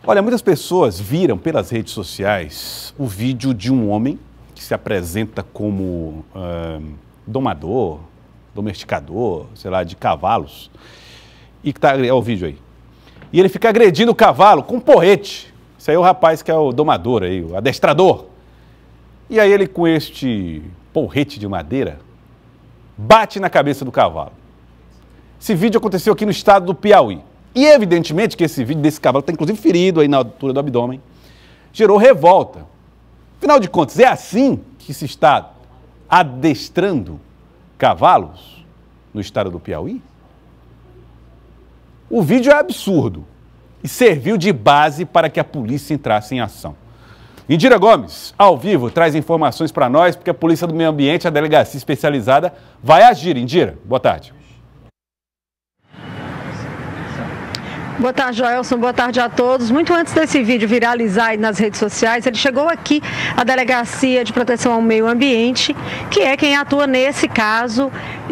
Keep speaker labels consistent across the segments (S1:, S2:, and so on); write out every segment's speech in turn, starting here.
S1: Olha, muitas pessoas viram pelas redes sociais o vídeo de um homem que se apresenta como domador, domesticador, sei lá, de cavalos. E que tá, é o vídeo aí. E ele fica agredindo o cavalo com um porrete. Esse aí é o rapaz que é o domador aí, o adestrador. E aí ele, com este porrete de madeira, bate na cabeça do cavalo. Esse vídeo aconteceu aqui no estado do Piauí. E evidentemente que esse vídeo desse cavalo está inclusive ferido aí na altura do abdômen, gerou revolta. Afinal de contas, é assim que se está adestrando cavalos no estado do Piauí? O vídeo é absurdo e serviu de base para que a polícia entrasse em ação. Indira Gomes, ao vivo, traz informações para nós, porque a Polícia do Meio Ambiente, a delegacia especializada, vai agir. Indira, boa tarde.
S2: Boa tarde, Joelson. Boa tarde a todos. Muito antes desse vídeo viralizar aí nas redes sociais, ele chegou aqui à Delegacia de Proteção ao Meio Ambiente, que é quem atua nesse caso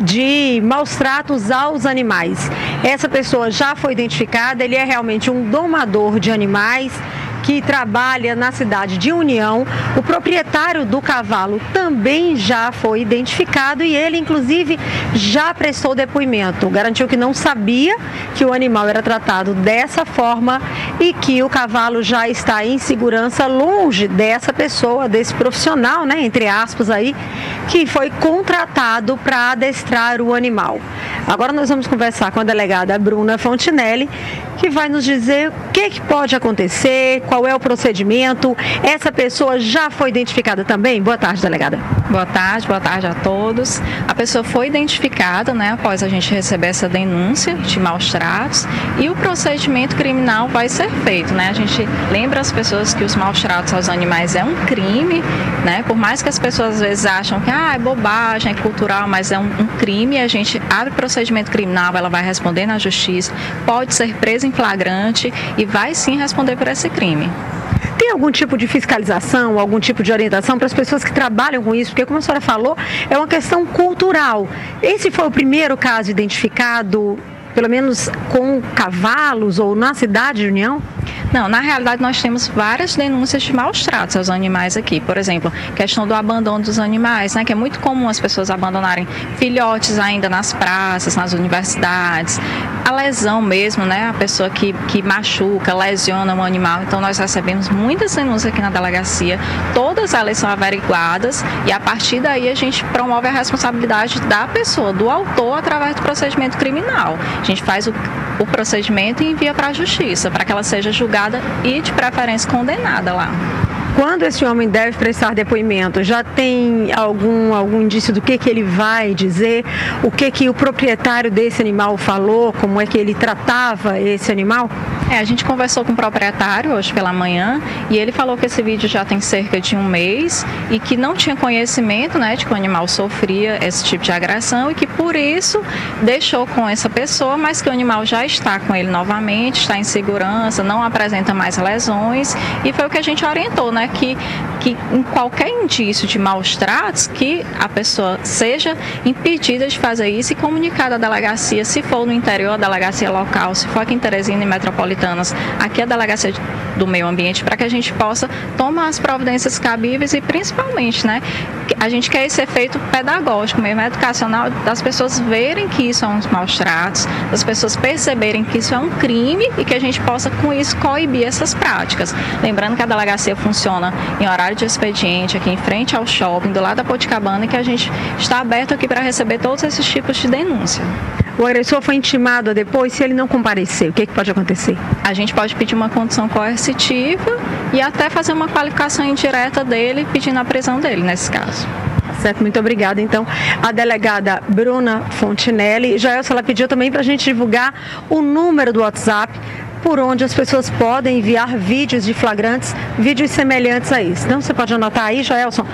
S2: de maus tratos aos animais. Essa pessoa já foi identificada, ele é realmente um domador de animais que trabalha na cidade de União. O proprietário do cavalo também já foi identificado e ele, inclusive, já prestou depoimento. Garantiu que não sabia que o animal era tratado dessa forma e que o cavalo já está em segurança, longe dessa pessoa, desse profissional, né, entre aspas aí, que foi contratado para adestrar o animal. Agora nós vamos conversar com a delegada Bruna Fontinelli, que vai nos dizer o que pode acontecer, qual é o procedimento. Essa pessoa já foi identificada também? Boa tarde, delegada.
S3: Boa tarde a todos. A pessoa foi identificada, né, após a gente receber essa denúncia de maus tratos, e o procedimento criminal vai ser feito, né? A gente lembra as pessoas que os maus tratos aos animais é um crime, né? Por mais que as pessoas às vezes acham que é bobagem, é cultural, mas é um crime. A gente abre procedimento criminal, ela vai responder na justiça, pode ser presa em flagrante e vai sim responder por esse crime.
S2: Tem algum tipo de fiscalização, algum tipo de orientação para as pessoas que trabalham com isso? Porque, como a senhora falou, é uma questão cultural. Esse foi o primeiro caso identificado, pelo menos com cavalos ou na cidade de União?
S3: Não, na realidade nós temos várias denúncias de maus tratos aos animais aqui. Por exemplo, questão do abandono dos animais, né, que é muito comum as pessoas abandonarem filhotes ainda nas praças, nas universidades. A lesão mesmo, né, a pessoa que machuca, lesiona um animal. Então nós recebemos muitas denúncias aqui na delegacia, todas elas são averiguadas e a partir daí a gente promove a responsabilidade da pessoa, do autor, através do procedimento criminal. A gente faz o procedimento e envia para a justiça, para que ela seja julgada e de preferência condenada lá.
S2: Quando esse homem deve prestar depoimento, já tem algum indício do que ele vai dizer? O que o proprietário desse animal falou? Como é que ele tratava esse animal?
S3: A gente conversou com o proprietário hoje pela manhã e ele falou que esse vídeo já tem cerca de um mês e que não tinha conhecimento, né, de que o animal sofria esse tipo de agressão e que por isso deixou com essa pessoa, mas que o animal já está com ele novamente, está em segurança, não apresenta mais lesões e foi o que a gente orientou, né, que em qualquer indício de maus tratos, que a pessoa seja impedida de fazer isso e comunicada à delegacia, se for no interior, a delegacia local, se for aqui em Teresina e Metropolitanas, aqui é a delegacia do Meio Ambiente, para que a gente possa tomar as providências cabíveis e principalmente, né, a gente quer esse efeito pedagógico, mesmo educacional, das pessoas verem que isso é um maus tratos, das pessoas perceberem que isso é um crime e que a gente possa com isso coibir essas práticas. Lembrando que a delegacia funciona em horário de expediente, aqui em frente ao shopping, do lado da Poticabana, e que a gente está aberto aqui para receber todos esses tipos de denúncia.
S2: O agressor foi intimado a depois, se ele não comparecer, o que pode acontecer?
S3: A gente pode pedir uma condução coercitiva e até fazer uma qualificação indireta dele, pedindo a prisão dele, nesse caso.
S2: Certo, muito obrigada. Então, a delegada Bruna Fontinelli. Joelson, ela pediu também para a gente divulgar o número do WhatsApp, por onde as pessoas podem enviar vídeos de flagrantes, vídeos semelhantes a isso. Então, você pode anotar aí, Joelson,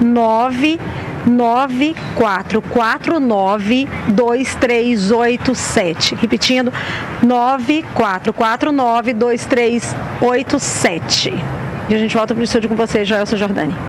S2: 994492387. Repetindo, 94492387. E a gente volta para o estúdio com você, Joelson Jordani.